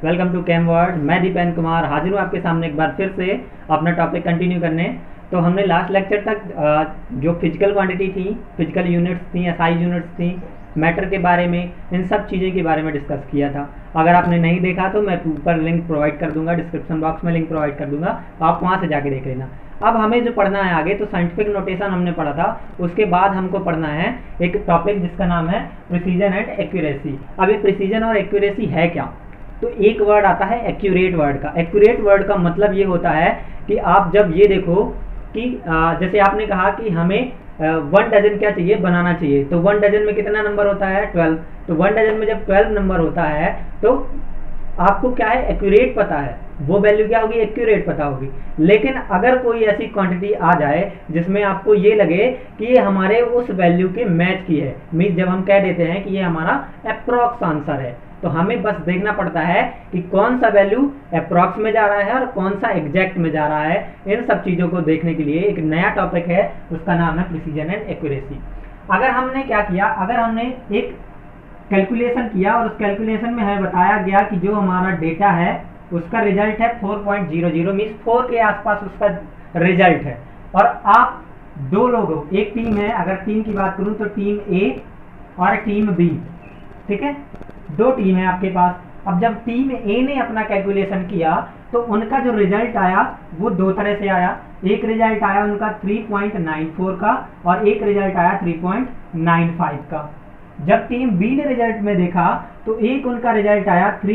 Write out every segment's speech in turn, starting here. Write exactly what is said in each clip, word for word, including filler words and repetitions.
Welcome to cam word. मैं दीपेन कुमार हाजिर हूँ आपके सामने एक बार फिर से अपना टॉपिक कंटिन्यू करने। तो हमने लास्ट लेक्चर तक जो फिजिकल क्वांटिटी थी, फिजिकल यूनिट्स थी, एसआई यूनिट्स थी, मैटर के बारे में, इन सब चीज़ों के बारे में डिस्कस किया था। अगर आपने नहीं देखा तो मैं ऊपर लिंक प्रोवाइड कर दूंगा, डिस्क्रिप्शन बॉक्स में लिंक प्रोवाइड कर दूंगा, तो आप वहाँ से जाके देख लेना। अब हमें जो पढ़ना है आगे, तो साइंटिफिक नोटेशन हमने पढ़ा था, उसके बाद हमको पढ़ना है एक टॉपिक जिसका नाम है प्रिसीजन एंड एक्यूरेसी। अब ये प्रिसीजन और एक्यूरेसी है क्या? तो एक वर्ड आता है एक्यूरेट वर्ड का। एक्यूरेट वर्ड का मतलब ये होता है कि आप जब ये देखो कि जैसे आपने कहा कि हमें वन डजन क्या चाहिए, बनाना चाहिए, तो वन डजन में कितना नंबर होता है? ट्वेल्व। तो वन डजन में जब ट्वेल्व नंबर होता है तो आपको क्या है, एक्यूरेट पता है, वो वैल्यू क्या होगी, एक्यूरेट पता होगी। लेकिन अगर कोई ऐसी क्वांटिटी आ जाए जिसमें आपको ये लगे कि ये हमारे उस वैल्यू के मैच की है, मीन्स जब हम कह देते हैं कि ये हमारा अप्रॉक्स आंसर है, तो हमें बस देखना पड़ता है कि कौन सा वैल्यू अप्रॉक्स में जा रहा है और कौन सा एग्जैक्ट में जा रहा है। इन सब चीज़ों को देखने के लिए एक नया टॉपिक है, उसका नाम है प्रिसीजन एंड एक्यूरेसी। अगर हमने क्या किया, अगर हमने एक कैलकुलेशन किया और उस कैलकुलेशन में हमें बताया गया कि जो हमारा डेटा है उसका रिजल्ट है four point zero zero, means four के आसपास उसका रिजल्ट है, और आप दो लोग हो, एक टीम है, अगर टीम की बात करूं तो टीम ए और टीम बी, ठीक है, दो टीम है आपके पास। अब जब टीम ए ने अपना कैलकुलेशन किया तो उनका जो रिजल्ट आया वो दो तरह से आया। एक रिजल्ट आया उनका थ्री पॉइंट नाइन फोर का और एक रिजल्ट आया थ्री पॉइंट नाइन फाइव का। जब टीम बी ने रिजल्ट में देखा तो एक उनका रिजल्ट आया थ्री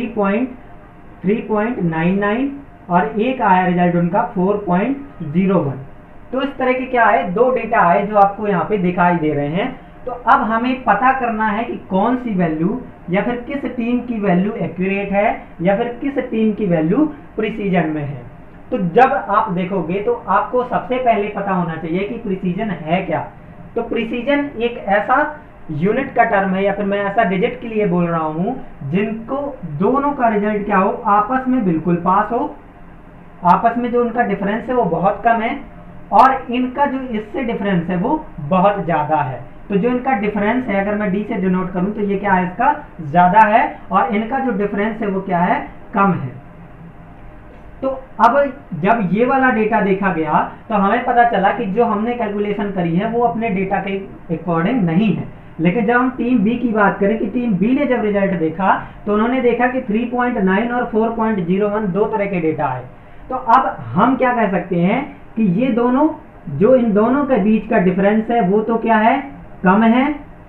पॉइंट नाइन नाइन और एक आया रिजल्ट उनका फोर पॉइंट ज़ीरो वन। तो इस तरह के क्या है, दो डेटा आए जो आपको यहाँ पे दिखाई दे रहे हैं। तो अब हमें पता करना है कि कौन सी वैल्यू या फिर किस टीम की वैल्यू एक्यूरेट है या फिर किस टीम की वैल्यू प्रिसीजन में है। तो जब आप देखोगे तो आपको सबसे पहले पता होना चाहिए कि प्रिसीजन है क्या। तो प्रिसीजन एक ऐसा यूनिट का टर्म है या फिर मैं ऐसा डिजिट के लिए बोल रहा हूं जिनको दोनों का रिजल्ट क्या हो, आपस में बिल्कुल पास हो, आपस में जो उनका डिफरेंस है वो बहुत कम है और इनका जो इससे डिफरेंस है वो बहुत ज्यादा है। तो जो इनका डिफरेंस है, अगर मैं डी से डिनोट करूं तो ये क्या है, इसका ज्यादा है, और इनका जो डिफरेंस है वो क्या है, कम है। तो अब जब ये वाला डेटा देखा गया तो हमें पता चला कि जो हमने कैलकुलेशन करी है वो अपने डेटा के अकॉर्डिंग नहीं है। लेकिन जब हम टीम बी की बात करें कि टीम बी ने जब रिजल्ट देखा तो उन्होंने देखा कि थ्री पॉइंट नाइन और फोर पॉइंट ज़ीरो वन दो तरह के डेटा आए। तो अब हम क्या कह सकते हैं कि ये दोनों, जो इन दोनों के बीच का डिफरेंस है वो तो क्या है, कम है।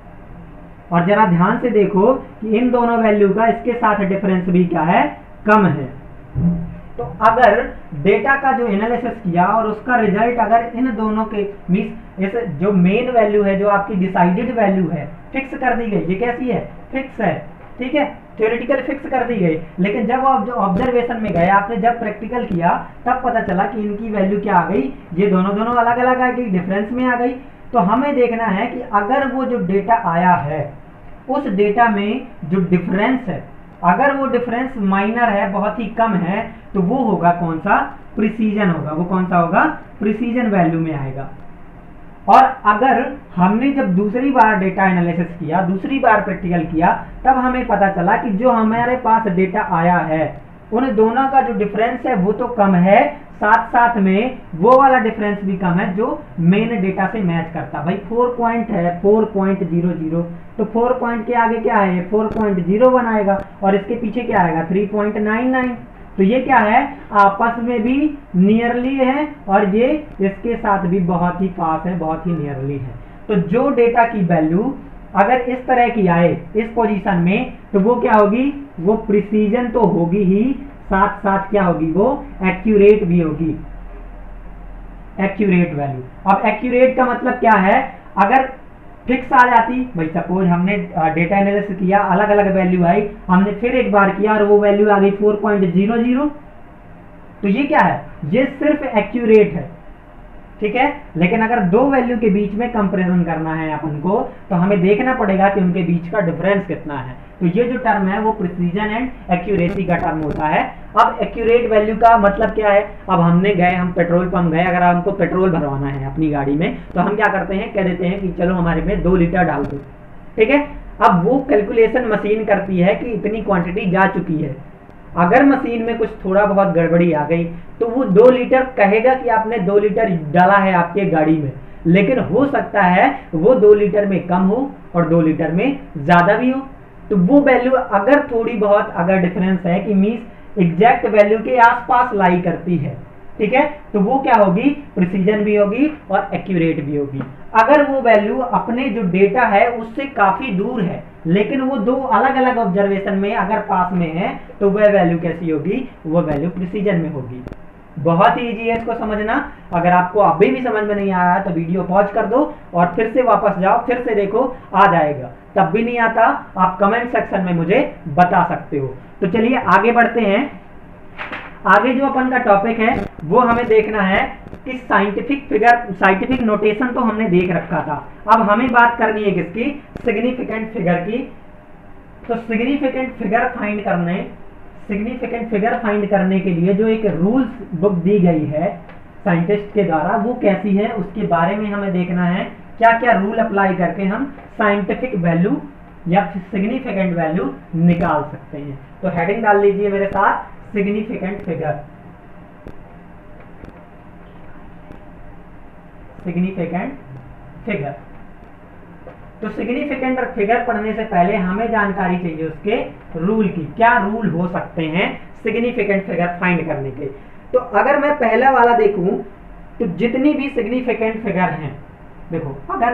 और जरा ध्यान से देखो कि इन दोनों वैल्यू का इसके साथ डिफरेंस भी क्या है, कम है। तो अगर डेटा का जो एनालिसिस किया और उसका रिजल्ट अगर इन दोनों के मींस इस जो मेन वैल्यू है, जो आपकी डिसाइडेड वैल्यू है, फिक्स कर दी गई, ये कैसी है, फिक्स है, ठीक है, थ्योरेटिकल फिक्स कर दी गई। लेकिन जब आप जो ऑब्जर्वेशन में गए, आपने जब प्रैक्टिकल किया तब पता चला कि इनकी वैल्यू क्या आ गई, ये दोनों दोनों अलग अलग आ गई, डिफरेंस में आ गई। तो हमें देखना है कि अगर वो जो डेटा आया है उस डेटा में जो डिफरेंस है, अगर वो डिफरेंस माइनर है, बहुत ही कम है, तो वो होगा कौन सा, प्रिसीजन होगा। वो कौन सा होगा, प्रिसीजन वैल्यू में आएगा। और अगर हमने जब दूसरी बार डेटा एनालिसिस किया, दूसरी बार प्रैक्टिकल किया, तब हमें पता चला कि जो हमारे पास डेटा आया है उन दोनों का जो डिफरेंस है वो तो कम है, साथ साथ में वो वाला डिफरेंस भी कम है जो मेन डेटा से मैच करता। भाई फोर पॉइंट है, फोर पॉइंट ज़ीरो ज़ीरो, तो फोर पॉइंट के आगे क्या है, फोर पॉइंट ज़ीरो वन आएगा और इसके पीछे क्या आएगा, थ्री पॉइंट नाइन नाइन। तो ये क्या है, आपस में भी नियरली है और ये इसके साथ भी बहुत ही पास है, बहुत ही नियरली है। तो जो डेटा की वैल्यू अगर इस तरह की आए इस पोजीशन में, तो वो क्या होगी, वो प्रिसीजन तो होगी ही, साथ साथ क्या होगी, वो एक्यूरेट भी होगी, एक्यूरेट वैल्यू। अब एक्यूरेट का मतलब क्या है, अगर फिक्स आ जाती, भाई सपोज हमने डेटा एनालिसिस किया, अलग अलग वैल्यू आई, हमने फिर एक बार किया और वो वैल्यू आ गई फोर पॉइंट ज़ीरो ज़ीरो, तो ये क्या है, ये सिर्फ एक्यूरेट है, ठीक है। लेकिन अगर दो वैल्यू के बीच में कंपैरिजन करना है अपन को, तो हमें देखना पड़ेगा कि उनके बीच का डिफरेंस कितना है। तो ये जो टर्म है वो प्रिसीजन एंड एक्यूरेसी का टर्म होता है। अब एक्यूरेट वैल्यू का मतलब क्या है, अब हमने गए, हम पेट्रोल पंप गए, अगर हमको पेट्रोल भरवाना है अपनी गाड़ी में, तो हम क्या करते हैं, कह देते हैं कि चलो हमारे में दो लीटर डाल दो, ठीक है। अब वो कैलकुलेशन मशीन करती है कि इतनी क्वांटिटी जा चुकी है, अगर मशीन में कुछ थोड़ा बहुत गड़बड़ी आ गई तो वो दो लीटर कहेगा कि आपने दो लीटर डाला है आपके गाड़ी में, लेकिन हो सकता है वो दो लीटर में कम हो और दो लीटर में ज्यादा भी हो। तो वो वैल्यू अगर थोड़ी बहुत अगर डिफरेंस है कि मीन्स एग्जैक्ट वैल्यू के आसपास लाई करती है, ठीक है, तो वो क्या होगी, प्रिसीजन भी होगी और एक्यूरेट भी होगी। अगर वो वैल्यू अपने जो डेटा है उससे काफी दूर है लेकिन वो दो अलग अलग ऑब्जर्वेशन में अगर पास में है तो वह वैल्यू कैसी होगी, वो वैल्यू प्रिसीजन में होगी। बहुत ही इजी है इसको समझना। अगर आपको अभी भी समझ में नहीं आया तो वीडियो पॉज कर दो और फिर से वापस जाओ, फिर से देखो, आ जाएगा। तब भी नहीं आता आप कमेंट सेक्शन में मुझे बता सकते हो। तो चलिए आगे बढ़ते हैं। आगे जो अपन का टॉपिक है वो हमें देखना है कि साइंटिफिक फिगर, साइंटिफिक नोटेशन तो हमने देख रखा था, अब हमें बात करनी है किसकी, सिग्निफिकेंट फिगर की। तो सिग्निफिकेंट फिगर फाइंड करने सिग्निफिकेंट फिगर फाइंड करने के लिए जो एक रूल्स बुक दी गई है साइंटिस्ट के द्वारा वो कैसी है उसके बारे में हमें देखना है। क्या क्या रूल अप्लाई करके हम साइंटिफिक वैल्यू या सिग्निफिकेंट वैल्यू निकाल सकते हैं। तो हेडिंग डाल लीजिए मेरे साथ, सिग्निफिकेंट फिगर। सिग्निफिकेंट फिगर तो सिग्निफिकेंट फिगर पढ़ने से पहले हमें जानकारी चाहिए उसके रूल की। क्या रूल हो सकते हैं सिग्निफिकेंट फिगर फाइंड करने के। तो अगर मैं पहला वाला देखूं तो जितनी भी सिग्निफिकेंट फिगर हैं, देखो अगर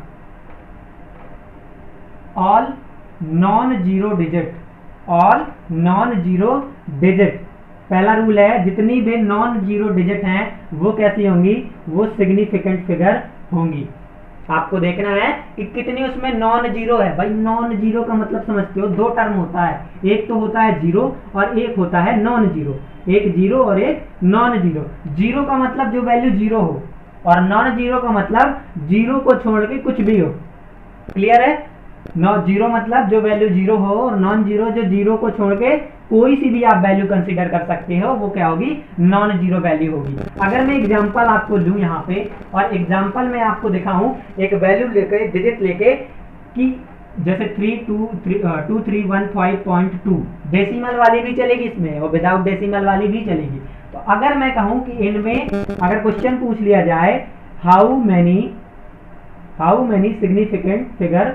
all non zero digit, all non zero digit पहला रूल है, जितनी भी नॉन जीरो डिजिट हैं वो कैसी होंगी, वो सिग्निफिकेंट फिगर होंगी। आपको देखना है कि कितनी उसमें नॉन जीरो है। भाई नॉन जीरो का मतलब समझते हो, दो टर्म होता है, एक तो होता है जीरो और एक होता है नॉन जीरो। एक जीरो और एक नॉन जीरो। जीरो का मतलब जो वैल्यू जीरो हो और नॉन जीरो का मतलब जीरो को छोड़ के कुछ भी हो। क्लियर है? नौ जीरो मतलब जो वैल्यू जीरो हो और नॉन जीरो जो जीरो को छोड़ के कोई सी भी आप वैल्यू कंसीडर कर सकते हो, वो क्या होगी, नॉन जीरो वैल्यू होगी। अगर मैं एग्जांपल आपको लूं यहाँ पे और एग्जांपल में आपको दिखाऊं एक वैल्यू लेके, डिजिट लेके कि जैसे three two three two three one five point two, decimal वाली भी चलेगी इसमें और विदाउट डेसिमल वाली भी चलेगी। तो अगर मैं कहूं कि इनमें अगर क्वेश्चन पूछ लिया जाए how many how many significant figure,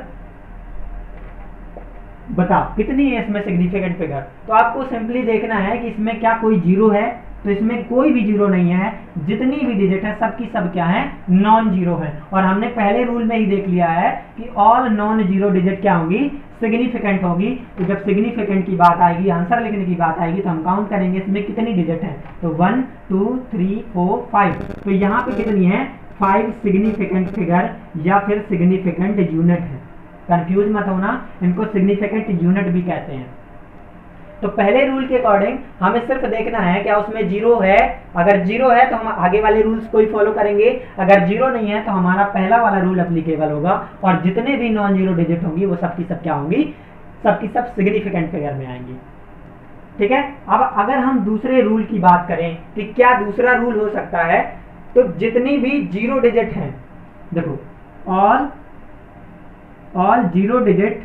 बताओ कितनी है इसमें सिग्निफिकेंट फिगर, तो आपको सिंपली देखना है कि इसमें क्या कोई जीरो है, तो इसमें कोई भी जीरो नहीं है। जितनी भी डिजिट है सब की सब क्या है, नॉन जीरो है। और हमने पहले रूल में ही देख लिया है कि ऑल नॉन जीरो डिजिट क्या होगी, सिग्निफिकेंट होगी। तो जब सिग्निफिकेंट की बात आएगी, आंसर लिखने की बात आएगी, तो हम काउंट करेंगे इसमें कितनी डिजिट है। तो one two three four five, तो यहाँ पे कितनी है, फाइव सिग्निफिकेंट फिगर या फिर सिग्निफिकेंट यूनिट है। कंफ्यूज मत होना, इनको सिग्निफिकेंट यूनिट भी कहते हैं। तो पहले रूल के अकॉर्डिंग हमें सिर्फ देखना है क्या उसमें जीरो है। अगर जीरो है तो हम आगे वाले रूल्स को ही फॉलो करेंगे, अगर जीरो नहीं है तो हमारा पहला वाला रूल एप्लीकेबल होगा और जितने भी नॉन जीरो डिजिट होंगी वो सबकी सब क्या होंगी, सबकी सब सिग्निफिकेंट फिगर में आएंगी। ठीक है। अब अगर हम दूसरे रूल की बात करें कि क्या दूसरा रूल हो सकता है, तो जितनी भी जीरो डिजिट हैं, देखो all all zero digit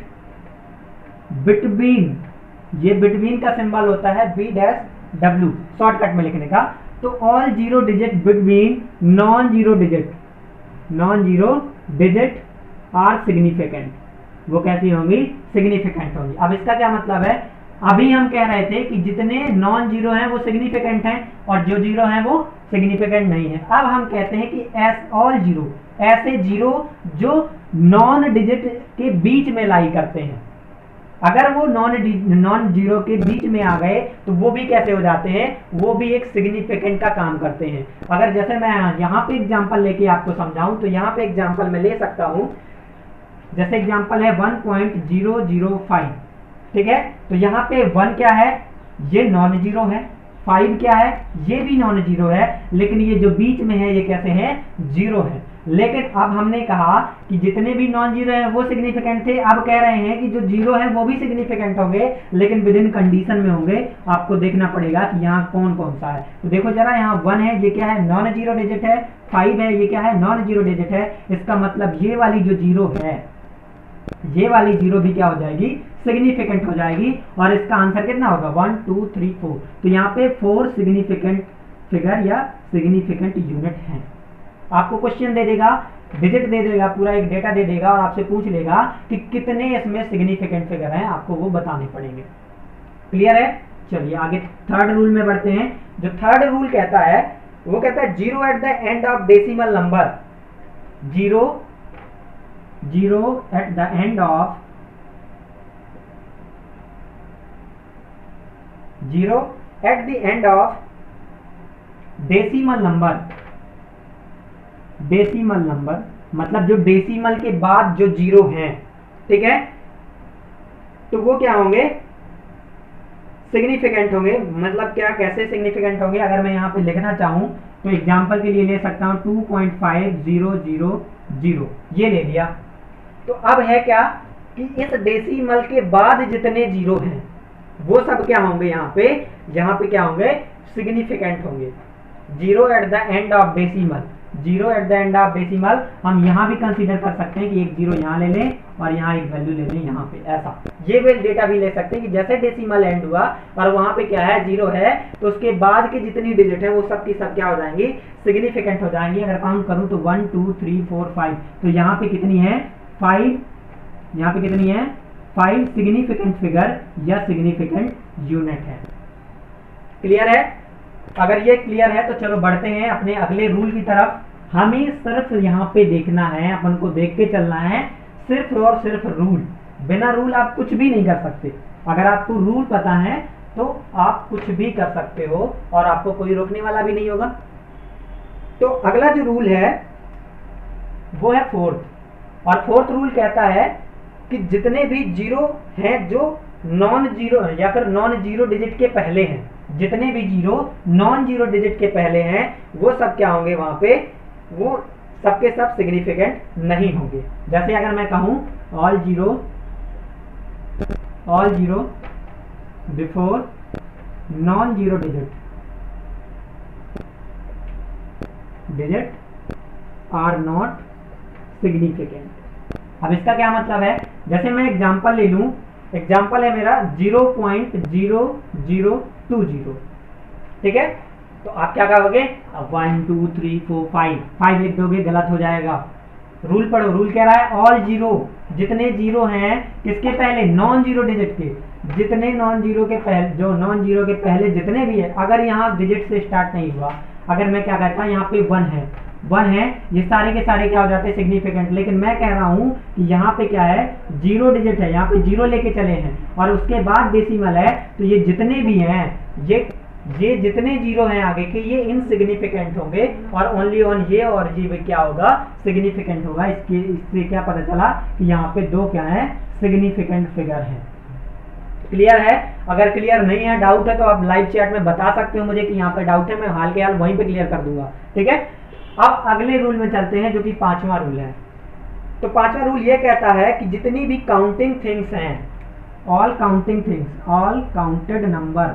between, ये बिटवीन का सिंबल होता है बी डैश डब्ल्यू शॉर्टकट में लिखने का। तो all zero digit between non zero digit non zero digit are significant, वो कैसी होंगी, सिग्निफिकेंट होंगी। अब इसका क्या मतलब है, अभी हम कह रहे थे कि जितने नॉन जीरो हैं वो सिग्निफिकेंट हैं और जो जीरो हैं वो सिग्निफिकेंट नहीं है। अब हम कहते हैं कि एस ऑल जीरो, ऐसे जीरो जो नॉन डिजिट के बीच में लाई करते हैं, अगर वो नॉन नॉन जीरो के बीच में आ गए तो वो भी कैसे हो जाते हैं, वो भी एक सिग्निफिकेंट का काम करते हैं। अगर जैसे मैं यहाँ पे एग्जांपल लेके आपको समझाऊं तो यहाँ पे एग्जांपल मैं ले सकता हूं, जैसे एग्जांपल है one point zero zero five, ठीक है। तो यहाँ पे वन क्या है, ये नॉन जीरो है, फाइव क्या है, ये भी नॉन जीरो है, लेकिन ये जो बीच में है ये कैसे है, जीरो है। लेकिन अब हमने कहा कि जितने भी नॉन जीरो है वो सिग्निफिकेंट थे, अब कह रहे हैं कि जो जीरो है वो भी सिग्निफिकेंट होंगे, लेकिन विद इन कंडीशन में होंगे। आपको देखना पड़ेगा कि यहाँ कौन कौन सा है। तो देखो जरा, यहाँ वन है, ये क्या है, नॉन जीरो डिजिट है, फाइव है, ये क्या है, नॉन जीरो डिजिट है। इसका मतलब ये वाली जो जीरो है, ये वाली जीरो भी क्या हो जाएगी, सिग्निफिकेंट हो जाएगी। और इसका आंसर कितना होगा, वन टू थ्री फोर। तो यहाँ पे फोर सिग्निफिकेंट फिगर या सिग्निफिकेंट यूनिट है। आपको क्वेश्चन दे देगा, डिजिट दे देगा, पूरा एक डेटा दे देगा और आपसे पूछ लेगा कि कितने इसमें सिग्निफिकेंट फिगर हैं, आपको वो बताने पड़ेंगे। क्लियर है? चलिए आगे थर्ड रूल में बढ़ते हैं। जो थर्ड रूल कहता है वो कहता है zero at the end of decimal number, zero zero at the end of zero at the end of decimal number, decimal number मतलब जो डेसिमल के बाद जो जीरो हैं, ठीक है, तो वो क्या होंगे, सिग्निफिकेंट होंगे। मतलब क्या, कैसे सिग्निफिकेंट होंगे, अगर मैं यहाँ पे लिखना चाहूं तो एग्जांपल के लिए ले सकता हूं two point five zero zero zero, ये ले लिया। तो अब है क्या कि इस डेसिमल के बाद जितने जीरो हैं वो सब क्या होंगे, यहाँ पे यहाँ पे क्या होंगे, सिग्निफिकेंट होंगे। Zero at the end of decimal, zero at the end of decimal हम यहाँ भी कंसीडर कर सकते हैं कि एक जीरो यहाँ ले लें और यहाँ एक वैल्यू ले लें यहाँ पे, ऐसा ये भी डेटा भी ले सकते हैं कि जैसे डेसिमल एंड हुआ और वहां पे क्या है, जीरो है, तो उसके बाद की जितनी डिजिट है वो सब की सब क्या हो जाएंगी, सिग्निफिकेंट हो जाएंगी। अगर काउंट करूं तो one two three four five, तो यहाँ पे कितनी है, फाइव, यहाँ पे कितनी है, फाइव सिग्निफिकेंट फिगर या सिग्निफिकेंट यूनिट है। क्लियर है? अगर ये क्लियर है तो चलो बढ़ते हैं अपने अगले रूल की तरफ। हमें सिर्फ यहाँ पे देखना है, अपन को देख के चलना है, सिर्फ और सिर्फ रूल। बिना रूल आप कुछ भी नहीं कर सकते। अगर आपको रूल पता है तो आप कुछ भी कर सकते हो और आपको कोई रोकने वाला भी नहीं होगा। तो अगला जो रूल है वो है फोर्थ, और फोर्थ रूल कहता है कि जितने भी जीरो हैं जो नॉन जीरो या फिर नॉन जीरो डिजिट के पहले हैं, जितने भी जीरो नॉन जीरो डिजिट के पहले हैं वो सब क्या होंगे, वहां पे वो सबके सब सिग्निफिकेंट नहीं होंगे। जैसे अगर मैं कहूं all zero all zero before non zero digit digit are not significant. अब इसका क्या मतलब है, जैसे मैं एग्जांपल ले लूं, एग्जांपल है मेरा zero point zero zero two zero, ठीक है, तो आप क्या कहोगे, one two three four five, five लिख दोगे, गलत हो जाएगा। रूल पढ़ो, रूल कह रहा है ऑल जीरो, जितने जीरो हैं किसके पहले, नॉन जीरो डिजिट के, जितने नॉन जीरो के पहले, जो नॉन जीरो के पहले जितने भी है, अगर यहाँ डिजिट से स्टार्ट नहीं हुआ, अगर मैं क्या कहता हूँ यहाँ पे वन है, वन है, ये सारे के सारे क्या हो जाते हैं, सिग्निफिकेंट। लेकिन मैं कह रहा हूं कि यहाँ पे क्या है, जीरो डिजिट है, यहाँ पे जीरो लेके चले हैं और उसके बाद डेसिमल है, तो ये जितने भी हैं, ये ये जितने जीरो हैं आगे के, ये इनसिग्निफिकेंट होंगे और ओनली ऑन ये और ये क्या होगा, सिग्निफिकेंट होगा। इसके इससे क्या पता चला कि यहाँ पे दो क्या है, सिग्निफिकेंट फिगर है। क्लियर है? अगर क्लियर नहीं है, डाउट है, तो आप लाइव चैट में बता सकते हो मुझे कि यहाँ पे डाउट है, मैं हाल के हाल वहीं पे क्लियर कर दूंगा, ठीक है। अब अगले रूल में चलते हैं जो कि पांचवा रूल है। तो पांचवा रूल ये कहता है कि जितनी भी काउंटिंग थिंग्स हैं, all counting things, all counted number,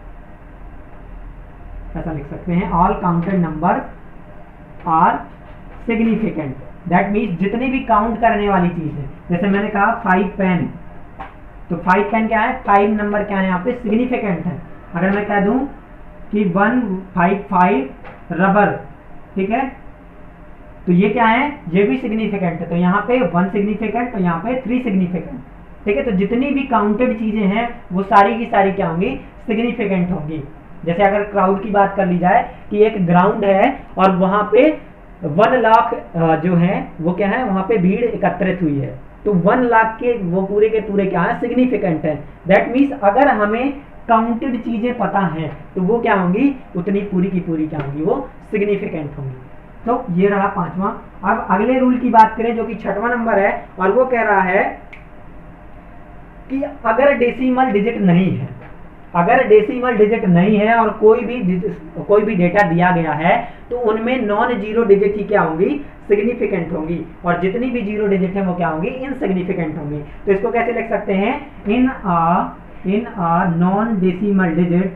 ऐसा लिख सकते हैं, all counted number are significant. That means जितनी भी काउंट करने वाली चीज है, जैसे मैंने कहा फाइव पेन, तो फाइव पेन क्या है, फाइव नंबर क्या है यहाँ पे, सिग्निफिकेंट है। अगर मैं कह दूं कि वन फाइव फाइव रबर, ठीक है, तो ये क्या है, ये भी सिग्निफिकेंट है। तो यहाँ पे वन सिग्निफिकेंट, तो यहाँ पे थ्री सिग्निफिकेंट, ठीक है। तो जितनी भी काउंटेड चीजें हैं वो सारी की सारी क्या होंगी, सिग्निफिकेंट होंगी। जैसे अगर क्राउड की बात कर ली जाए कि एक ग्राउंड है और वहां पे वन लाख जो है वो क्या है, वहां पे भीड़ एकत्रित हुई है, तो वन लाख के वो पूरे के पूरे क्या है, सिग्निफिकेंट है। दैट मीन्स अगर हमें काउंटेड चीजें पता हैं तो वो क्या होंगी, उतनी पूरी की पूरी क्या होंगी, वो सिग्निफिकेंट होंगी। तो ये रहा पांचवा। अब अगले रूल की बात करें जो कि छठवां नंबर है, और वो कह रहा है कि अगर डेसिमल डिजिट नहीं है, अगर डेसिमल डिजिट नहीं है और कोई भी कोई भी डेटा दिया गया है, तो उनमें नॉन जीरो डिजिट ही क्या होंगी, सिग्निफिकेंट होंगी, और जितनी भी जीरो डिजिट है वो क्या होंगी, इनसिग्निफिकेंट होंगी। तो इसको कैसे लिख सकते हैं, in a in a non-decimal digit,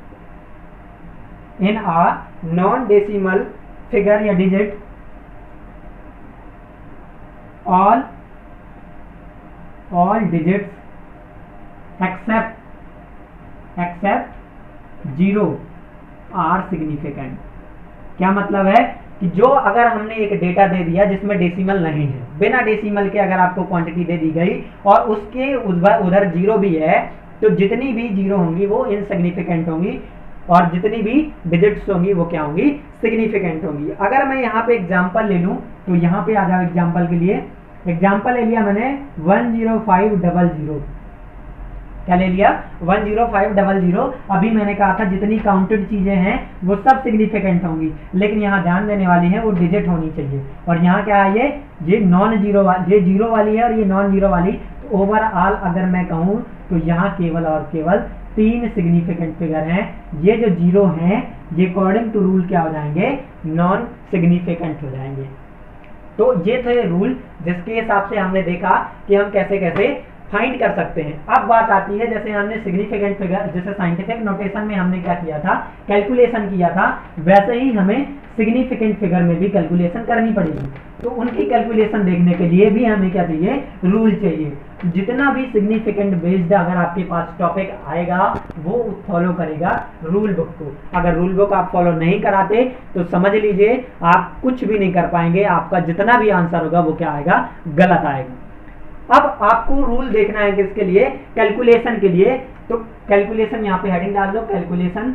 in a non-decimal figure या digit, all all digits except except zero are significant. क्या मतलब है कि जो अगर हमने एक डेटा दे दिया जिसमें डेसिमल नहीं है, बिना डेसिमल के अगर आपको क्वांटिटी दे दी गई और उसके उधर जीरो भी है, तो जितनी भी जीरो होंगी वो इनसिग्निफिकेंट होंगी और जितनी भी डिजिट्स होंगी वो क्या होंगी, सिग्निफिकेंट होंगी। अगर मैं यहाँ पे एग्जांपल ले लूँ तो यहाँ पे आ जाओ एग्जांपल के लिए। एग्जांपल ले लिया मैंने one zero five double zero. क्या ले लिया, one zero five double zero. अभी मैंने कहा था जितनी काउंटेड चीजें हैं वो सब सिग्निफिकेंट होंगी, लेकिन यहाँ ध्यान देने वाली है वो डिजिट होनी चाहिए। और यहाँ क्या है, ये ये नॉन जीरो वाली, ये जीरो वाली है और ये नॉन जीरो वाली। तो ओवरऑल अगर मैं कहूँ तो यहाँ केवल और केवल तीन सिग्निफिकेंट फिगर हैं। ये जो जीरो हैं ये अकॉर्डिंग टू रूल क्या हो जाएंगे, नॉन सिग्निफिकेंट हो जाएंगे। तो ये थे रूल जिसके हिसाब से हमने देखा कि हम कैसे कैसे फाइंड कर सकते हैं। अब बात आती है, जैसे हमने सिग्निफिकेंट फिगर, जैसे साइंटिफिक नोटेशन में हमने क्या किया था, कैलकुलेशन किया था, वैसे ही हमें सिग्निफिकेंट फिगर में भी कैलकुलेशन करनी पड़ेगी। तो उनकी कैलकुलेशन देखने के लिए भी हमें क्या चाहिए, रूल चाहिए। जितना भी सिग्निफिकेंट बेस्ड अगर आपके पास टॉपिक आएगा वो फॉलो करेगा रूल बुक को। अगर रूल बुक आप फॉलो नहीं कराते तो समझ लीजिए आप कुछ भी नहीं कर पाएंगे, आपका जितना भी आंसर होगा वो क्या आएगा, गलत आएगा। अब आपको रूल देखना है किसके लिए, कैलकुलेशन के लिए। तो कैलकुलेशन यहाँ पे हेडिंग डाल दो, कैलकुलेशन।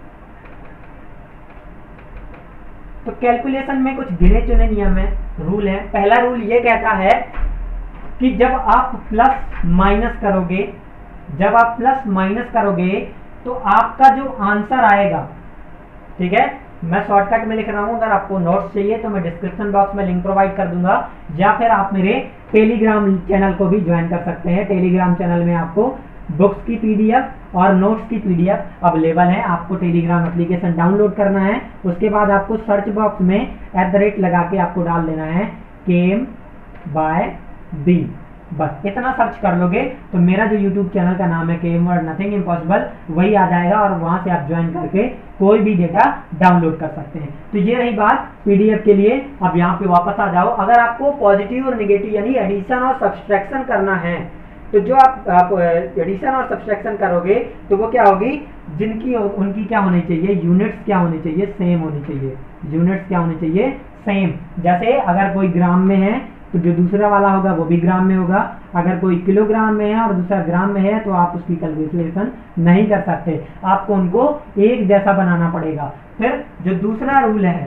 तो कैलकुलेशन में कुछ गिने चुने नियम है, रूल है। पहला रूल ये कहता है कि जब आप प्लस माइनस करोगे, जब आप प्लस माइनस करोगे तो आपका जो आंसर आएगा, ठीक है, मैं शॉर्टकट में लिख रहा हूं, अगर आपको नोट्स चाहिए तो मैं डिस्क्रिप्शन बॉक्स में लिंक प्रोवाइड कर दूंगा, या फिर आप मेरे टेलीग्राम चैनल को भी ज्वाइन कर सकते हैं। टेलीग्राम चैनल में आपको बुक्स की पीडीएफ और नोट्स की पीडीएफ अवेलेबल है। आपको टेलीग्राम एप्लीकेशन डाउनलोड करना है, उसके बाद आपको सर्च बॉक्स में एट द रेट लगा के आपको डाल देना है केम बाय डी। बस इतना सर्च कर लोगे तो मेरा जो यूट्यूब चैनल का नाम है केम और नथिंग इम्पॉसिबल, वही आ जाएगा और वहां से आप ज्वाइन करके कोई भी डेटा डाउनलोड कर सकते हैं। तो ये रही बात पीडीएफ के लिए। अब यहाँ पे वापस आ जाओ। अगर आपको पॉजिटिव और नेगेटिव यानी एडिशन और सब्सट्रैक्शन करना है, तो जो आप, आप एडिशन और सब्सट्रैक्शन करोगे तो वो क्या होगी, जिनकी उनकी क्या होनी चाहिए, यूनिट्स क्या होनी चाहिए, सेम होनी चाहिए। यूनिट्स क्या होनी चाहिए, सेम। जैसे अगर कोई ग्राम में है तो जो दूसरा वाला होगा वो भी ग्राम में होगा। अगर कोई किलोग्राम में है और दूसरा ग्राम में है तो आप उसकी कैलकुलेशन नहीं कर सकते, आपको उनको एक जैसा बनाना पड़ेगा। फिर जो दूसरा रूल है,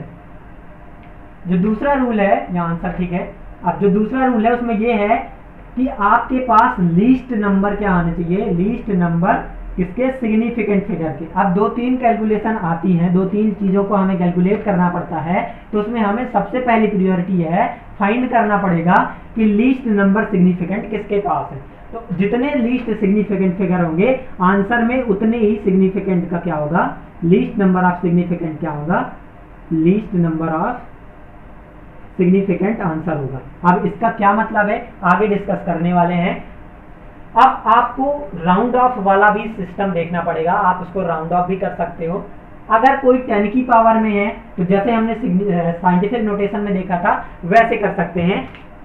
जो दूसरा रूल है यहाँ आंसर ठीक है। अब जो दूसरा रूल है उसमें ये है कि आपके पास लीस्ट नंबर क्या आने चाहिए, लीस्ट नंबर किसके, सिग्निफिकेंट फिगर के। अब दो तीन कैलकुलेशन आती हैं, दो तीन चीजों को हमें कैलकुलेट करना पड़ता है, तो उसमें हमें सबसे पहली प्रायोरिटी है फाइंड करना पड़ेगा कि लीस्ट नंबर सिग्निफिकेंट किसके पास है। तो जितने लीस्ट सिग्निफिकेंट फिगर होंगे आंसर में उतने ही सिग्निफिकेंट का क्या होगा, लीस्ट नंबर ऑफ सिग्निफिकेंट क्या होगा, least number of significant answer होगा। अब इसका क्या मतलब है आगे डिस्कस करने वाले हैं। अब आपको राउंड ऑफ वाला भी सिस्टम देखना पड़ेगा, आप उसको राउंड ऑफ भी कर सकते हो। अगर कोई टेन की पावर में है तो जैसे हमने साइंटिफिक नोटेशन में देखा था वैसे कर सकते हैं।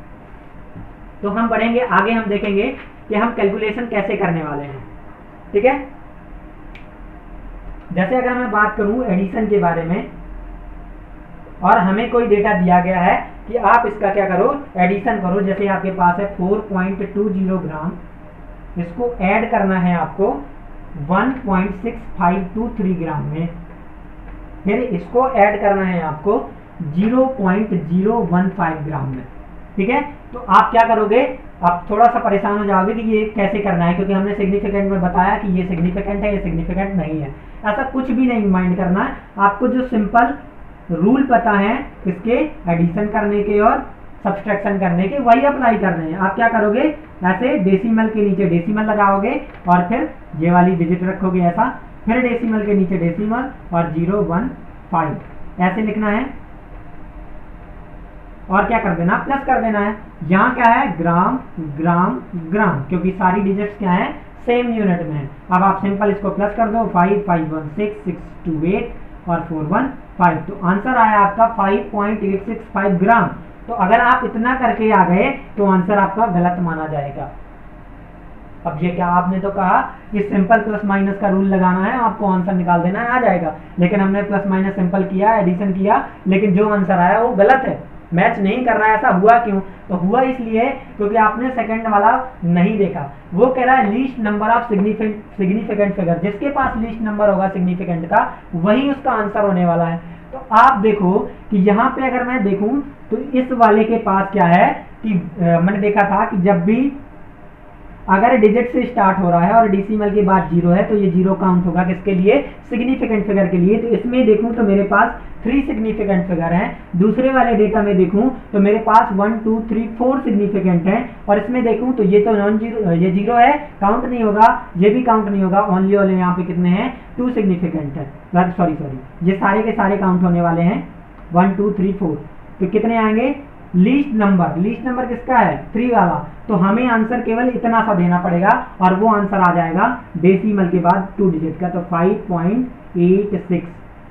तो हम बढ़ेंगे आगे, हम देखेंगे कि हम कैलकुलेशन कैसे करने वाले हैं, ठीक है। जैसे अगर मैं बात करूं एडिशन के बारे में और हमें कोई डेटा दिया गया है कि आप इसका क्या करो, एडिशन करो। जैसे आपके पास है four point two zero gram, इसको ऐड करना है आपको one point six five two three gram में, फिर इसको ऐड करना है आपको zero point zero one five gram में, ठीक है। तो आप क्या करोगे, आप थोड़ा सा परेशान हो जाओगे कि ये कैसे करना है, क्योंकि हमने सिग्निफिकेंट में बताया कि ये सिग्निफिकेंट है, ये सिग्निफिकेंट नहीं है। ऐसा कुछ भी नहीं माइंड करना है, आपको जो सिंपल रूल पता है इसके एडिशन करने के और सब्सट्रैक्शन करने के, वही अप्लाई करने हैं। आप क्या करोगे, ऐसे डेसिमल के नीचे डेसिमल लगाओगे और फिर ये वाली डिजिट रखोगे ऐसा, फिर डेसिमल के नीचे डेसिमल और जीरो वन फाइव ऐसे लिखना है और क्या कर देना, प्लस कर देना है। यहाँ क्या है, ग्राम ग्राम ग्राम, क्योंकि सारी डिजिट्स क्या है, सेम यूनिट में है। अब आप सिंपल इसको प्लस कर दो, five five one six six two eight और फोर वन फाइव, तो आंसर आया आपका five point eight six five gram. तो अगर आप इतना करके आ गए तो आंसर आपका गलत माना जाएगा। अब ये क्या आपने तो कहा कि सिंपल प्लस माइनस का रूल लगाना है, आपको आंसर निकाल देना है, आ जाएगा। लेकिन हमने प्लस माइनस सिंपल किया, एडिशन किया, लेकिन जो आंसर आया वो गलत है, मैच नहीं कर रहा है। ऐसा हुआ क्यों? तो हुआ इसलिए क्योंकि आपने सेकंड वाला नहीं देखा। वो कह रहा है least number of significant significant figure, जिसके पास लीस्ट नंबर होगा सिग्निफिकेंट का वही उसका आंसर होने वाला है। तो आप देखो कि यहाँ पे अगर मैं देखूं तो इस वाले के पास क्या है कि आ, मैंने देखा था कि जब भी अगर डिजिट से स्टार्ट हो रहा है और डेसिमल के बाद जीरो है तो ये जीरो काउंट होगा किसके लिए? सिग्निफिकेंट फिगर के लिए। तो इसमें देखूं तो मेरे पास थ्री सिग्निफिकेंट फिगर हैं। दूसरे वाले डेटा में देखूं तो मेरे पास one two three four significant हैं, और इसमें देखूं तो ये तो नॉन जीरो, ये जीरो है, काउंट नहीं होगा, ये भी काउंट नहीं होगा, ओनली वाले यहाँ पे कितने हैं? टू सिग्निफिकेंट है, सॉरी सॉरी ये सारे के सारे काउंट होने वाले हैं, वन टू थ्री फोर। तो कितने आएंगे? लीस्ट नंबर, लीस्ट नंबर किसका है? थ्री वाला। तो हमें आंसर केवल इतना सा देना पड़ेगा और वो आंसर आ जाएगा डेसिमल के बाद टू डिजिट का, तो फाइव पॉइंट एट सिक्स।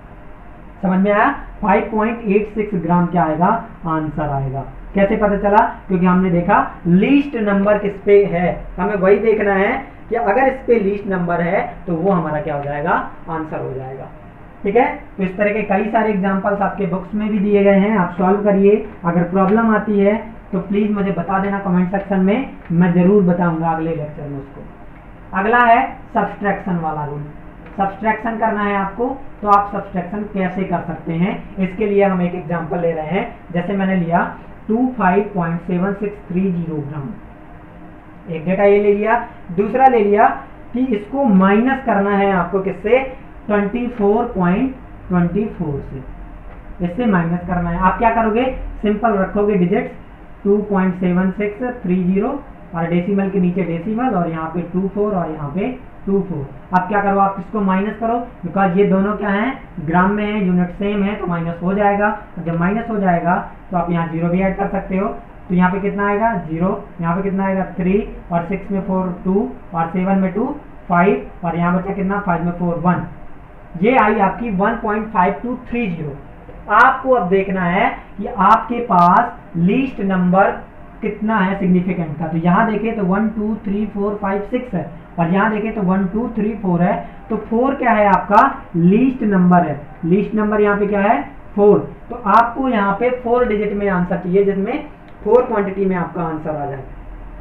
समझ में आया? Five point eight six gram क्या आएगा? आंसर आएगा। कैसे पता चला? क्योंकि हमने देखा लीस्ट नंबर किस पे है, हमें वही देखना है कि अगर इस पे लीस्ट नंबर है तो वो हमारा क्या हो जाएगा? आंसर हो जाएगा। ठीक है, तो इस तरह के कई सारे एग्जांपल्स आपके बुक्स में भी दिए गए हैं, आप सॉल्व करिए। अगर प्रॉब्लम आती है तो प्लीज मुझे बता देना कमेंट सेक्शन में, मैं जरूर बताऊंगा अगले लेक्चर में उसको। अगला है सब्सट्रैक्शन वाला रूल। सब्सट्रैक्शन करना है आपको, तो आप सब्सट्रैक्शन कैसे कर सकते हैं इसके लिए हम एक एग्जांपल ले रहे हैं। जैसे मैंने लिया two five point seven six three zero gram, एक डेटा ये ले लिया। दूसरा ले लिया कि इसको माइनस करना है आपको किससे? Twenty four point twenty four से, इससे माइनस करना है। आप क्या करोगे? सिंपल रखोगे digits two point seven six three zero और डेसिमल के नीचे डेसिमल और यहाँ पे टू फोर और यहाँ पे टू फोर। अब क्या करो? आप इसको माइनस करो, बिकॉज ये दोनों क्या हैं? ग्राम में है, यूनिट सेम है, तो माइनस हो जाएगा। जब माइनस हो जाएगा तो आप यहाँ जीरो भी ऐड कर सकते हो, तो यहाँ पे कितना आएगा? जीरो। यहाँ पे कितना आएगा? थ्री, और सिक्स में फोर टू, और सेवन में टू फाइव, और यहाँ बचा कितना? फाइव में फोर वन। ये आई आपकी one point five two three zero. आपको अब देखना है कि आपके पास लीस्ट नंबर कितना है सिग्निफिकेंट का। तो यहाँ देखें तो one two three four five six है, और यहाँ देखें तो वन टू थ्री फोर है। तो फोर क्या है? आपका लीस्ट नंबर है। लीस्ट नंबर यहाँ पे क्या है? फोर। तो आपको यहाँ पे फोर डिजिट में आंसर चाहिए, जिसमें फोर क्वांटिटी में आपका आंसर आ जाए।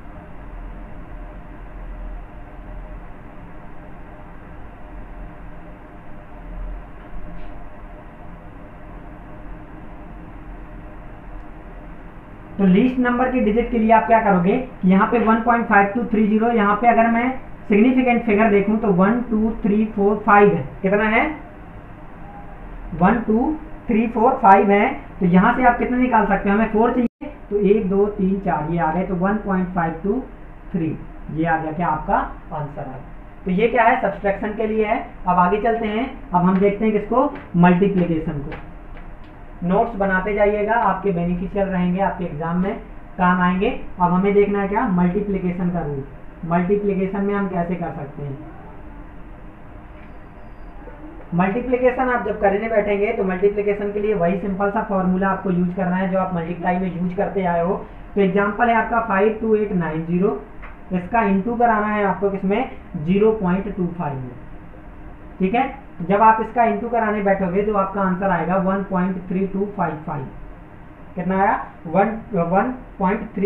तो लीस्ट नंबर के डिजिट के लिए आप क्या करोगे? यहाँ पे one point five two three zero, यहाँ पे अगर मैं सिग्निफिकेंट फिगर देखूं तो one two three four five है। कितना है? One two three four five है। तो यहाँ से आप कितने निकाल सकते हो? हमें फोर चाहिए, तो एक दो तीन चार, ये आ गए, तो one point five two three, ये आ गया क्या आपका आंसर आ गया। तो ये क्या है? सब्सट्रैक्शन के लिए है। अब आगे चलते हैं, अब हम देखते हैं किसको? मल्टीप्लीकेशन को। नोट्स बनाते जाइएगा, आपके बेनिफिशियल रहेंगे, आपके एग्जाम में काम आएंगे। अब हमें देखना है क्या? मल्टीप्लिकेशन का रूल। मल्टीप्लिकेशन में हम कैसे कर सकते हैं? मल्टीप्लिकेशन आप जब करने बैठेंगे तो मल्टीप्लिकेशन के लिए वही सिंपल सा फॉर्मूला आपको यूज करना है जो आप मल्टीप्लाई में यूज करते आए हो। तो एग्जाम्पल है आपका five two eight nine zero, इसका इंटू कराना है आपको किसमें? जीरो पॉइंट टू फाइव में। ठीक है, जब आप इसका इंटू कराने बैठोगे तो आपका आंसर आएगा one point three two five five. कितना आया? वन पॉइंट थ्री,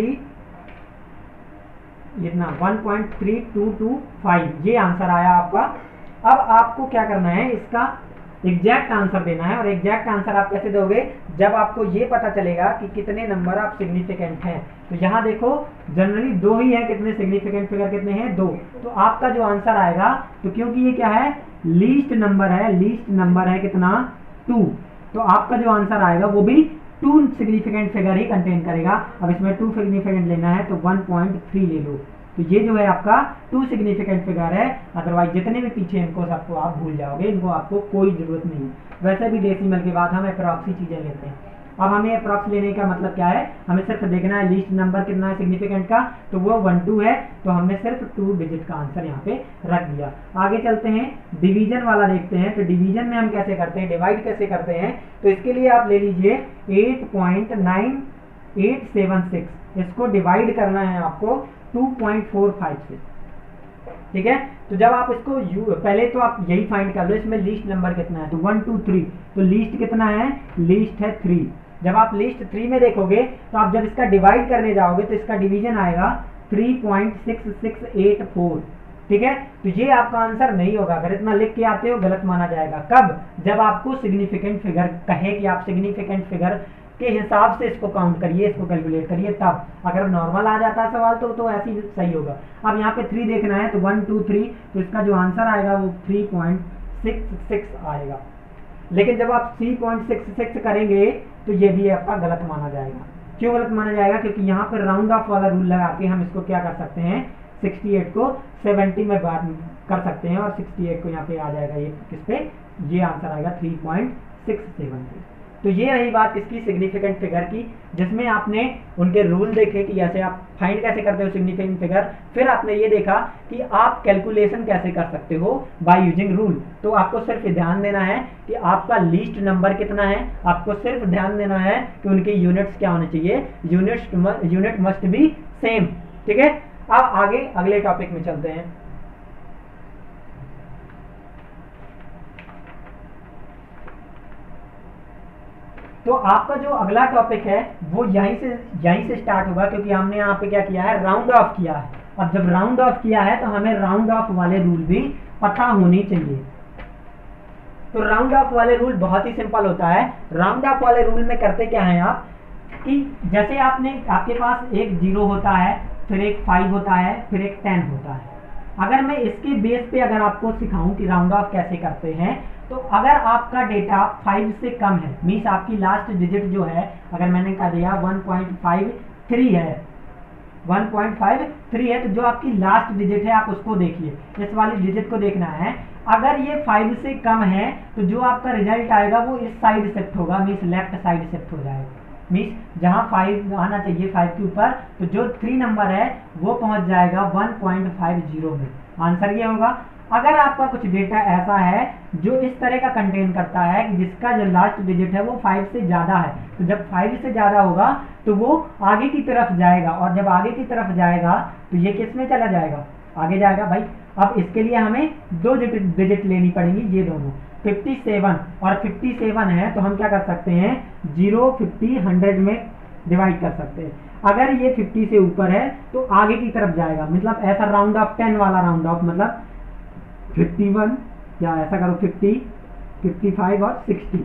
इतना one point three two two five, ये आंसर आया आपका। अब आपको क्या करना है? इसका एग्जैक्ट आंसर देना है। और एग्जैक्ट आंसर आप कैसे दोगे? जब आपको ये पता चलेगा कि कितने नंबर आप सिग्निफिकेंट हैं। तो यहाँ देखो जनरली दो ही है, कितने सिग्निफिकेंट फिगर कितने हैं? दो। तो आपका जो आंसर आएगा, तो क्योंकि ये क्या है? लीस्ट नंबर है, लीस्ट नंबर है कितना? टू। तो आपका जो आंसर आएगा वो भी टू सिग्निफिकेंट फिगर ही कंटेन करेगा। अब इसमें टू सिग्निफिकेंट लेना है तो वन पॉइंट थ्री ले लो। तो ये जो है आपका टू सिग्निफिकेंट फिगर है। अदरवाइज जितने भी पीछे इनको सबको आप भूल जाओगे, इनको आपको कोई जरूरत नहीं है। वैसे भी डेसिमल के बाद हम अप्रॉक्सी चीजें लेते हैं। अब हमें अप्रॉक्स लेने का मतलब क्या है? हमें सिर्फ देखना है लीस्ट नंबर कितना है सिग्निफिकेंट का, तो वो वन टू है, तो हमने सिर्फ टू डिजिट का आंसर यहाँ पे रख दिया। आगे चलते हैं, डिवीजन वाला देखते हैं। तो डिवीजन में हम कैसे करते हैं, डिवाइड कैसे करते हैं? तो इसके लिए आप ले लीजिए eight point nine eight seven six, इसको डिवाइड करना है आपको टू पॉइंट फोर फाइव से। ठीक है। तो जब आप इसको यू पहले तो आप यही फाइंड कर लो इसमें लीस्ट नंबर कितना है, तो वन टू थ्री, तो लीस्ट कितना है, लीस्ट है थ्री। जब आप लीस्ट थ्री में देखोगे तो आप जब इसका डिवाइड करने जाओगे तो इसका डिवीजन आएगा three point six six eight four, ठीक है। तो ये आपका आंसर नहीं होगा, अगर इतना लिख के आते हो गलत माना जाएगा। कब, जब आपको सिग्निफिकेंट फिगर कहे कि आप सिग्निफिकेंट फिगर के हिसाब से इसको काउंट करिए, इसको कैलकुलेट करिए, तब। अगर नॉर्मल आ जाता है सवाल तो तो ऐसे ही सही होगा। अब यहाँ पे थ्री देखना है तो वन टू थ्री, तो इसका जो आंसर आएगा वो थ्री पॉइंट सिक्स सिक्स आएगा। लेकिन जब आप थ्री पॉइंट सिक्स सिक्स करेंगे तो ये भी आपका गलत माना जाएगा। क्यों गलत माना जाएगा, क्योंकि यहाँ पर राउंड ऑफ वाला रूल लगा के हम इसको क्या कर सकते हैं, सिक्सटी एट को सेवेंटी में बार कर सकते हैं और सिक्सटी एट को यहाँ पे आ जाएगा, ये किस पे, ये आंसर आएगा थ्री पॉइंट सिक्स सेवन पे। तो ये रही बात इसकी सिग्निफिकेंट फिगर की, जिसमें आपने उनके रूल देखे कि ऐसे आप फाइंड कैसे करते हो सिग्निफिकेंट फिगर। फिर आपने ये देखा कि आप कैलकुलेशन कैसे कर सकते हो बाय यूजिंग रूल। तो आपको सिर्फ ध्यान देना है कि आपका लीस्ट नंबर कितना है, आपको सिर्फ ध्यान देना है कि उनके यूनिट्स क्या होने चाहिए, units unit must be same, ठीक है। अब आगे अगले टॉपिक में चलते हैं। तो आपका जो अगला टॉपिक है वो यहीं से यहीं से स्टार्ट होगा, क्योंकि हमने यहाँ पे क्या किया है, राउंड ऑफ किया है। अब जब राउंड ऑफ किया है तो हमें राउंड ऑफ वाले रूल भी पता होने चाहिए। तो राउंड ऑफ वाले रूल बहुत ही सिंपल होता है। राउंड ऑफ वाले रूल में करते क्या है आप, कि जैसे आपने आपके पास एक जीरो होता है, फिर एक फाइव होता है, फिर एक टेन होता है। अगर मैं इसके बेस पे अगर आपको सिखाऊं कि राउंड ऑफ कैसे करते हैं, तो अगर आपका डेटा फाइव से कम है, मीन्स आपकी लास्ट डिजिट जो है, अगर मैंने कह दिया वन पॉइंट फाइव थ्री है, वन पॉइंट फाइव थ्री है, तो जो आपकी लास्ट डिजिट है आप उसको देखिए, इस वाली डिजिट को देखना है। अगर ये फाइव से कम है तो जो आपका रिजल्ट आएगा वो इस साइड शिफ्ट होगा, मीन्स लेफ्ट साइड शिफ्ट हो जाएगा। मीन्स जहां फाइव आना चाहिए फाइव के ऊपर, तो जो थ्री नंबर है वो पहुंच जाएगा वन पॉइंट फाइव जीरो में। आंसर ये होगा। अगर आपका कुछ डेटा ऐसा है जो इस तरह का कंटेन करता है कि जिसका जो लास्ट डिजिट है वो फाइव से ज्यादा है, तो जब फाइव से ज्यादा होगा तो वो आगे की तरफ जाएगा, और जब आगे की तरफ जाएगा तो ये किस में चला जाएगा, आगे जाएगा भाई। अब इसके लिए हमें दो डिजिट लेनी पड़ेंगी, ये दोनों फिफ्टी सेवन और फिफ्टी सेवन है, तो हम क्या कर सकते हैं, जीरो फिफ्टी हंड्रेड में डिवाइड कर सकते हैं। अगर ये फिफ्टी से ऊपर है तो आगे की तरफ जाएगा, मतलब ऐसा राउंड ऑफ टेन वाला राउंड ऑफ, मतलब फिफ्टी वन या ऐसा करो फिफ्टी, फिफ्टी फाइव और सिक्सटी।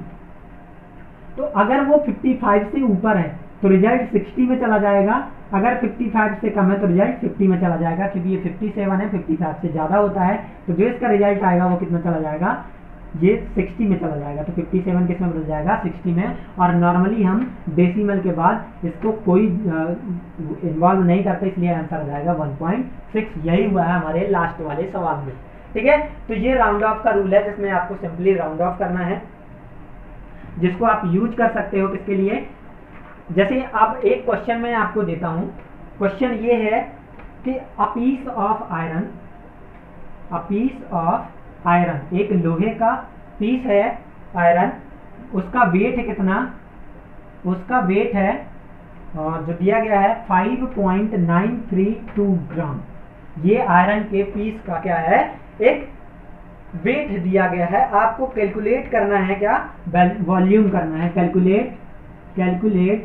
तो अगर वो फिफ्टी फाइव से ऊपर है तो रिजल्ट सिक्सटी में चला जाएगा, अगर फिफ्टी फाइव से कम है तो रिजल्ट फिफ्टी में चला जाएगा, क्योंकि ये फिफ्टी सेवन है, फिफ्टी फाइव से ज्यादा होता है, तो जो इसका रिजल्ट आएगा वो कितना चला जाएगा, ये सिक्सटी में चला जाएगा। तो फिफ्टी सेवन किस में बदल जाएगा, सिक्सटी में। और नॉर्मली हम डेसिमल के बाद इसको कोई इन्वॉल्व नहीं करते, इसलिए आंसर आ जाएगा वन पॉइंट सिक्स। यही हुआ है हमारे लास्ट वाले सवाल में, ठीक है। तो ये राउंड ऑफ का रूल है जिसमें आपको सिंपली राउंड ऑफ करना है, जिसको आप यूज कर सकते हो किसके लिए। जैसे अब एक क्वेश्चन मैं आपको देता हूं, क्वेश्चन ये है कि a piece of iron, a piece of iron, एक लोहे का पीस है आयरन, उसका वेट है कितना, उसका वेट है और जो दिया गया है five point nine three two gram. ये आयरन के पीस का क्या है, एक वेट दिया गया है। आपको कैलकुलेट करना है, क्या वॉल्यूम करना है, calculate calculate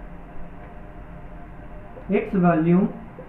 its volume,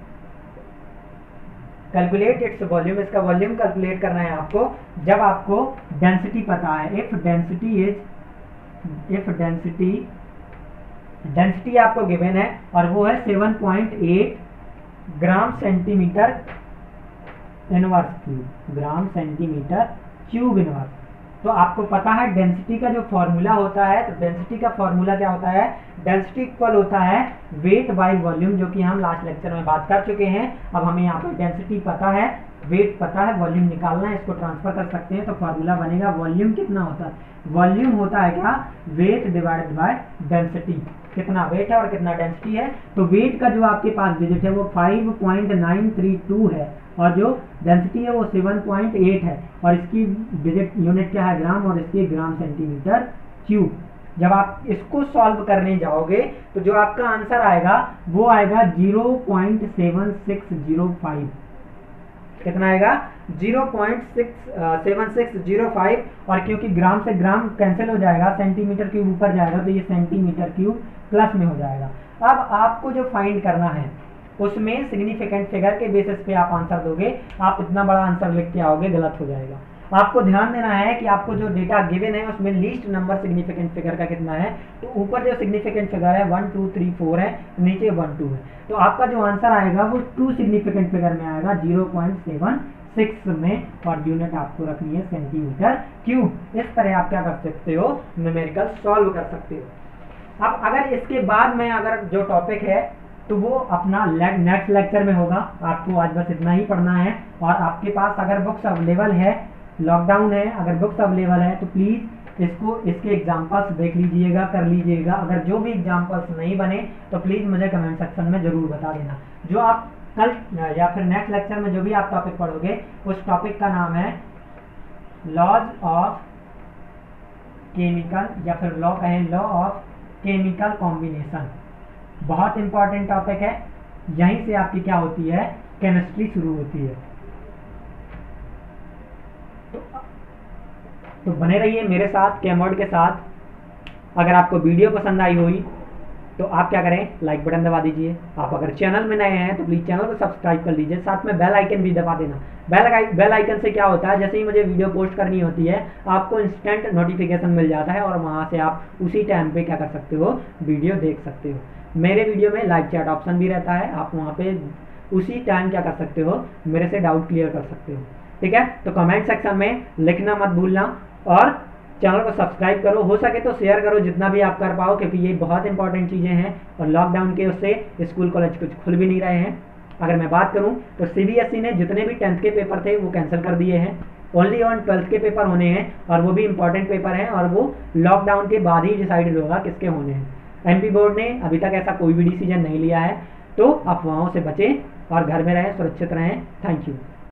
calculate its volume, इसका वॉल्यूम कैलकुलेट करना है आपको। जब आपको डेंसिटी पता है, if density is if density density आपको गिवन है और वो है seven point eight gram centimetre inverse cube, gram centimetre cube inverse. तो आपको पता है डेंसिटी का जो फॉर्मूला होता है, तो डेंसिटी का फॉर्मूला क्या होता है, डेंसिटी इक्वल होता है वेट बाय वॉल्यूम, जो कि हम लास्ट लेक्चर में बात कर चुके हैं। अब हमें यहाँ पर डेंसिटी पता है, वेट पता है, वॉल्यूम निकालना है, इसको ट्रांसफर कर सकते हैं। तो फॉर्मूला बनेगा, वॉल्यूम कितना होता है, वॉल्यूम होता है क्या, वेट डिवाइडेड बाय डेंसिटी, कितना वेट है और कितना डेंसिटी है। तो वेट का जो आपके पास डिजिट है वो five point nine three two है और जो डेंसिटी है वो सेवन पॉइंट एट है, और इसकी डिजिट यूनिट क्या है, ग्राम, और इसकी ग्राम सेंटीमीटर क्यूब। जब आप इसको सॉल्व करने जाओगे तो जो आपका आंसर आएगा वो आएगा zero point seven six zero five. कितना आएगा zero point six seven six zero five, और क्योंकि ग्राम से ग्राम कैंसिल हो जाएगा, सेंटीमीटर क्यूब ऊपर जाएगा तो ये सेंटीमीटर क्यूब प्लस में हो जाएगा। अब आपको जो फाइंड करना है उसमें सिग्निफिकेंट फिगर के बेसिस पे आप आंसर दोगे। आप इतना बड़ा आंसर लिख के आओगे, गलत हो जाएगा। आपको ध्यान देना है कि आपको जो डेटा गिवन है उसमें लीस्ट नंबर सिग्निफिकेंट फिगर का कितना है, तो ऊपर जो सिग्निफिकेंट फिगर है वन टू थ्री फोर है, नीचे वन टू है, तो आपका जो आंसर आएगा वो टू सिग्निफिकेंट फिगर में आएगा जीरो पॉइंट सेवन सिक्स में, और यूनिट आपको रखनी है सेंटीमीटर क्यूब। इस तरह आप क्या कर सकते हो, न्यूमेरिकल सॉल्व कर सकते हो। अब अगर इसके बाद में अगर जो टॉपिक है तो वो अपना नेक्स्ट लेक्चर में होगा। आपको आज बस इतना ही पढ़ना है, और आपके पास अगर बुक्स अवेलेबल है, लॉकडाउन है, अगर बुक्स अवेलेबल है तो प्लीज़ इसको इसके एग्जाम्पल्स देख लीजिएगा, कर लीजिएगा। अगर जो भी एग्जाम्पल्स नहीं बने तो प्लीज़ मुझे कमेंट सेक्शन में ज़रूर बता देना। जो आप कल या फिर नेक्स्ट लेक्चर में जो भी आप टॉपिक पढ़ोगे उस टॉपिक का नाम है लॉज ऑफ केमिकल, या फिर लॉ कहें लॉ ऑफ केमिकल कॉम्बिनेशन। बहुत इंपॉर्टेंट टॉपिक है, यहीं से आपकी क्या होती है, केमिस्ट्री शुरू होती है। तो, तो बने रहिए मेरे साथ, केमोड के साथ। अगर आपको वीडियो पसंद आई हुई तो आप क्या करें, लाइक बटन दबा दीजिए। आप अगर चैनल में नए हैं तो प्लीज़ चैनल को सब्सक्राइब कर लीजिए, साथ में बेल आइकन भी दबा देना। बेल बेल आइकन से क्या होता है, जैसे ही मुझे वीडियो पोस्ट करनी होती है आपको इंस्टेंट नोटिफिकेशन मिल जाता है, और वहाँ से आप उसी टाइम पे क्या कर सकते हो, वीडियो देख सकते हो। मेरे वीडियो में लाइव चैट ऑप्शन भी रहता है, आप वहाँ पे उसी टाइम क्या कर सकते हो, मेरे से डाउट क्लियर कर सकते हो। ठीक है, तो कमेंट सेक्शन में लिखना मत भूलना, और चैनल को सब्सक्राइब करो, हो सके तो शेयर करो जितना भी आप कर पाओ, क्योंकि ये बहुत इंपॉर्टेंट चीज़ें हैं। और लॉकडाउन के उससे स्कूल कॉलेज कुछ खुल भी नहीं रहे हैं। अगर मैं बात करूं तो सीबीएसई ने जितने भी टेंथ के पेपर थे वो कैंसिल कर दिए हैं, ओनली ऑन ट्वेल्थ के पेपर होने हैं, और वो भी इंपॉर्टेंट पेपर हैं, और वो लॉकडाउन के बाद ही डिसाइडेड होगा किसके होने हैं। एमपी बोर्ड ने अभी तक ऐसा कोई भी डिसीजन नहीं लिया है, तो अफवाहों से बचें और घर में रहें, सुरक्षित रहें। Thank you.